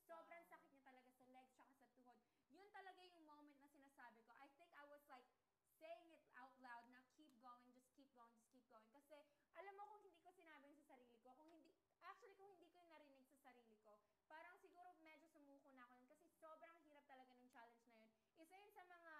sobrang sakit niya talaga sa legs tsaka sa tuhod. Yun talaga yung moment na sinasabi ko. I think I was like saying it out loud na keep going, just keep going, just keep going. Kasi alam mo kung hindi ko sinabi yun sa sarili ko, kung hindi ko yung narinig sa sarili ko, parang siguro medyo sumuko na ako yun kasi sobrang hirap talaga ng challenge na yun. Isa yun sa mga,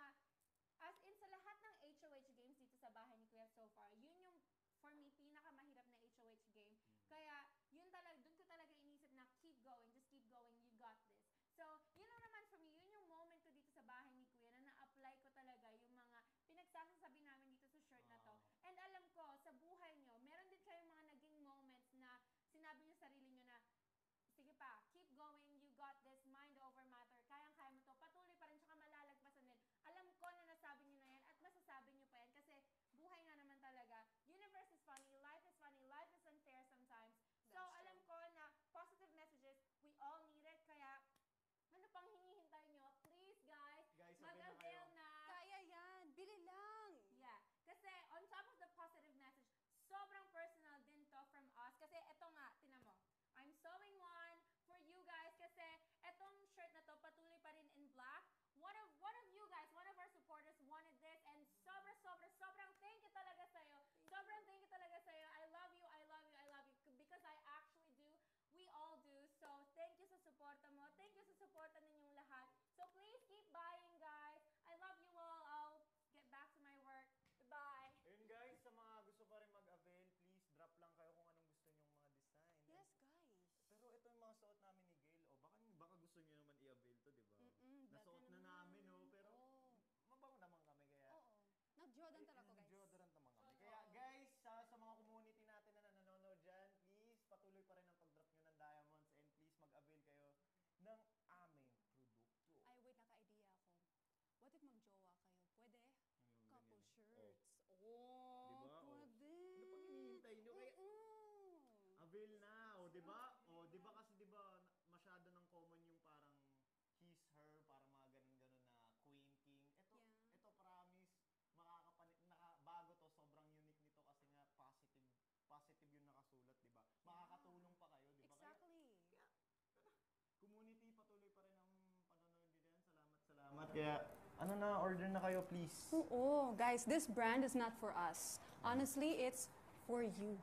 as in sa lahat ng HOH games dito sa bahay ni Kuya so far, yun yung for me, pinakamahirap na HOH game. Kaya, yun talaga, dun ko talaga inisip na keep going, just keep going, you got this. So, yun lang naman for me, yun yung moment ko dito sa bahay ni Kuya na na-apply ko talaga yung mga pinagsasabi namin dito sa shirt na to. And alam ko, sa buhay nyo, meron din kayong mga naging moments na sinabi nyo sa sarili nyo na, sige pa, keep going, you got this, mind over matter, kayang-kaya mo to, patuloy pa rin, tsaka malalagpasan din. Alam ko na nasabi nyo na yan at masasabi nyo pa yan kasi buhay nga naman talaga. Universe is funny, life is unfair sometimes. So, alam ko na positive messages, we all need it, kaya ano pang hinihintay nyo? Please, guys mag-avail na. Kaya yan. Bili lang. Yeah. Kasi, on top of the positive message, sobrang personal din to from us. Kasi, eto nga, tinan mo. I'm sewing one for you guys kasi etong shirt na to patuloy pa rin in black. One of you guys, one of our supporters wanted this and sobrang thank you talaga sa'yo. Sobrang thank you talaga sa'yo. I love you because I actually do. We all do. So, thank you sa suporta mo. Thank you sa suporta ninyong lahat. So, please keep buying, guys. I love you all. I'll get back to my work. Goodbye. Ayun guys, sa mga gusto pa rin mag-avail, please drop lang kayo kung anong gusto nyong mga design. Yes, guys. Pero ito yung mga suot namin ni Gail. O, baka gusto nyo naman i-avail to, di ba? Nasuot na namin, pero mabango naman kami. Kaya, Nag-Jordan talaga, guys. Nag-Jordan naman kami. Kaya guys, sa mga community natin na nanonood dyan, please patuloy pa rin ang pag-drop nyo ng diamonds and please mag-avail kayo ng aming produkto. Ay, wait, naka-idea ako. What if mag-jowa kayo? Pwede? Couple shirts. Diba? Pwede. Ano pang hinihintay nyo? Kaya, avail na, diba? Diba kasi diba, masyado ng common yung parang his, her, parang mga ganun-ganun na queen, king. Ito promise, bago to, sobrang unique nito kasi nga positive yung nakasulat, diba? Makakatulong pa kayo, diba? Exactly. Kaya community, patuloy pa rin ang panonood din. Salamat. Kaya, order na kayo, please. Oo, guys, this brand is not for us. Honestly, it's for you.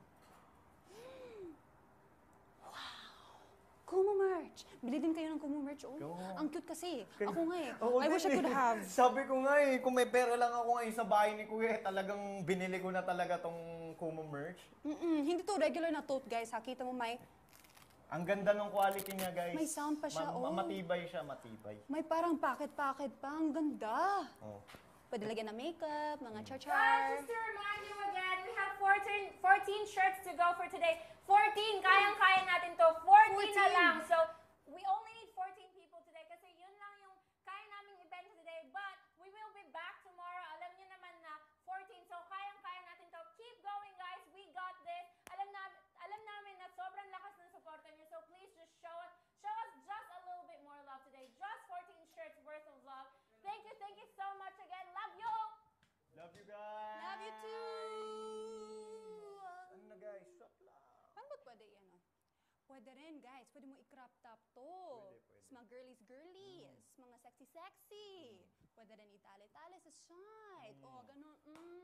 Kumu merch! Bili din kayo ng Kumu merch. Ang cute kasi. Ako nga I wish I could have. Sabi ko nga kung may pera lang ako ngayon sa bahay ni Kuya, talagang binili ko na talaga tong Kumu merch. Hindi to regular na tote, guys. Kita mo ang ganda ng quality niya, guys. May sound pa siya, matibay siya, matibay. May parang packet-packet pa. Ang ganda. Pwede lagyan ng makeup, mga char-char. Guys, just to remind you again, we have 14 shirts to go for today. 14! Kayang-kaya natin to. 14 na lang. So, we only need 14 people today kasi yun lang yung kaya naming event today. But, we will be back tomorrow. Alam niyo naman na 14. So, kayang-kaya natin to. Keep going, guys. We got this. Alam namin na sobrang lakas ng suporta niyo. So, please just show us just a little bit more love today. Just 14 shirts worth of love. Thank you so much again. Love you! Love you, guys! Love you too! Ano na, guys? Shop lang. Paano ba pwede yan? Pwede rin, guys. Pwede mo i-crop top to. Pwede. Mga girlies. Mga sexy. Pwede rin itali-tali sa side. Ganun.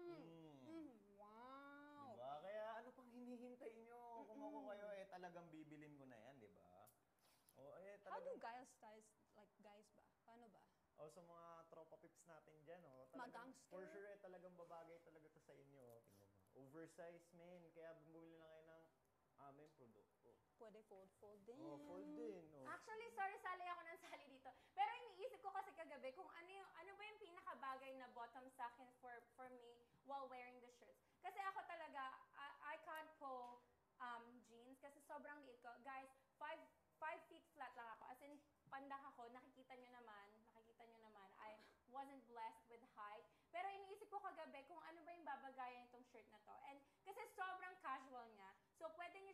Wow. Diba? Kaya ano pang hinihintay nyo? Kung ako kayo, talagang bibilin ko na yan, diba? How do guys ba? Paano ba? Sa mga tropa pips natin dyan, Mga gangster. For sure, talagang babagay talaga to sa inyo. Tingnan mo. Oversized, men. Kaya bumili na kayo ng aming produkto. Pwede fold din. Fold din. Actually, sorry, sali ako ng sali dito. Pero iniisip ko kasi kagabi kung ano ba yung pinakabagay na bottom sa akin for me while wearing the shirts. Kasi ako talaga, I can't pull jeans kasi sobrang liit ko. Guys, 5 feet flat lang ako. As in, pandak ako, nakikita nyo naman, I wasn't blessed with height. Pero iniisip ko kagabi kung ano ba yung babagayan itong shirt na to. And kasi sobrang casual niya. So, pwede nyo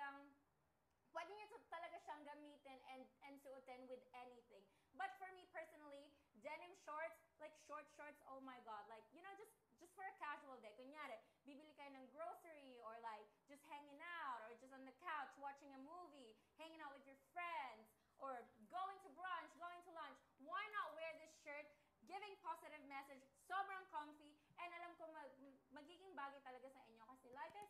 talaga siyang gamitin and suotin with anything. But for me personally, denim shorts, like short shorts, oh my God. Like, just for a casual day. Kunyari, bibili kayo ng grocery or like just hanging out or just on the couch watching a movie, hanging out with your friends, or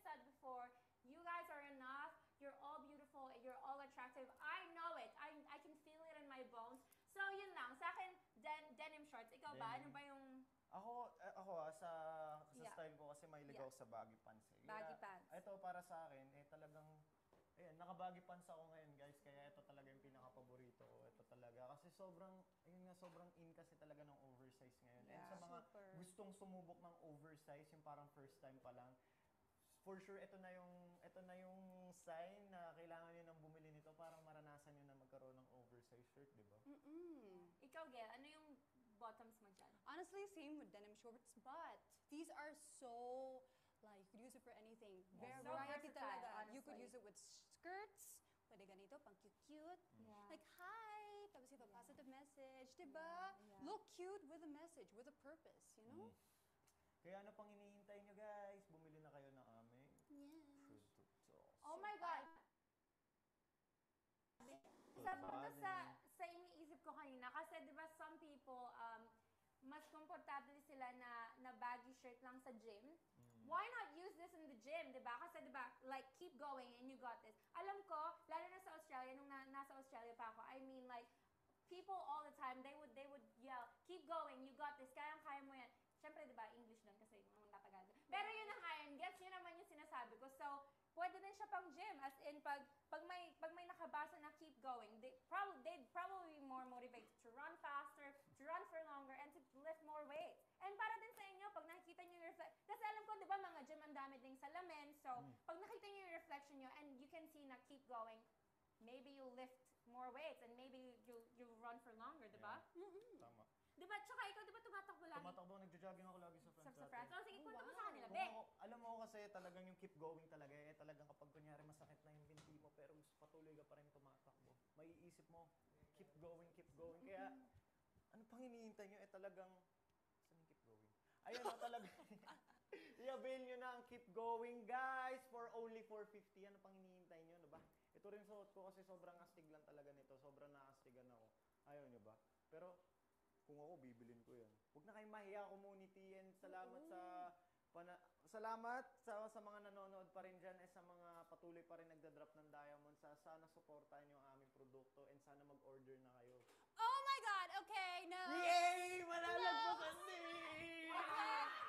said before, you guys are enough. You're all beautiful. You're all attractive. I know it. I can feel it in my bones. So, yun lang. Sa akin, denim shorts. Ikaw ba? Ano Denim. ba yung Sa Yeah. style ko kasi mahilig Yeah. ako sa baggy pants. Baggy pants. Ito para sa akin, talagang, ayan, naka-baggy pants ako ngayon, guys. Kaya ito talaga yung pinaka-paborito ko. Ito talaga. Kasi sobrang in kasi talaga ng oversize ngayon. And Yeah. sa mga Super. gustong sumubok ng oversize, yung parang first time pa lang, for sure, ito na yung sign na kailangan nyo nang bumili nito para maranasan nyo na magkaroon ng oversize shirt, di ba? ikaw, Gail? Ano yung bottoms mo dyan? Honestly, same with denim shorts, but these are so, like, you could use it for anything. Very So variety versatile, talaga. You could honestly. use it with skirts, pwede ganito, pang cute. Yeah. Like, hi! Tapos you have a positive message, diba? Yeah. Look cute with a message, with a purpose, you know? Kaya ano pang hinihintay nyo, guys? Bumili na kayo ng aming Yeah. Should to Sauce. Oh my God! Isa po to sa iniisip ko kanina. Kasi di ba some people, mas komportable sila na baggy shirt lang sa gym. Why not use this in the gym, di ba? Kasi di ba, like, keep going and you got this. Alam ko, lalo na sa Australia, nung nasa Australia pa ako, I mean, like, people all the time, they would yell, keep going, you got this, kayang-kaya mo yan. Siyempre, di ba, English doon kasi mga Tagalog. Pero yun na nga yun, gets yun naman yung sinasabi ko. So, pwede din siya pang gym. As in, pag may nakabasa na keep going, they'd probably be more motivated to run faster, to run for longer, and to lift more weights. And para din sa inyo, pag nakikita nyo yung reflection, kasi alam ko, di ba, mga gym ang dami ding salamin. So, pag nakita nyo yung reflection nyo, and you can see na keep going, maybe you'll lift more weights, and maybe you'll run for longer, di ba? Tama. Di ba, tsaka ikaw, di ba, tumatakbo lagi Tumatakbo, nagja-jogging ako lagi sa sa France. France? So, sige, kwento mo sa kanila, Kung Be. alam mo kasi talagang yung keep going talaga, talagang kapag kunyari masakit na yung binti mo, pero patuloy ka pa rin tumatakbo. Maiisip mo, keep going, keep going. Kaya, ano pang hinihintay nyo? Talagang, saan yung keep going? Ayun na talaga. I-avail nyo na ang keep going, guys, for only $4.50. Ano pang hinihintay nyo, no ba? Ito rin suot ko kasi sobrang astig lang talaga nito. Sobrang naastigan ako. Ayaw nyo ba? Pero, kung ako, bibilin ko yan. Huwag na kayong mahiya, community, and salamat sa mga nanonood pa rin dyan, sa mga patuloy pa rin nagda-drop ng Diamond. Sana supportahan yung aming produkto and sana mag-order na kayo. Oh my God! Okay, no. Yay! Manalagpasan din! Okay.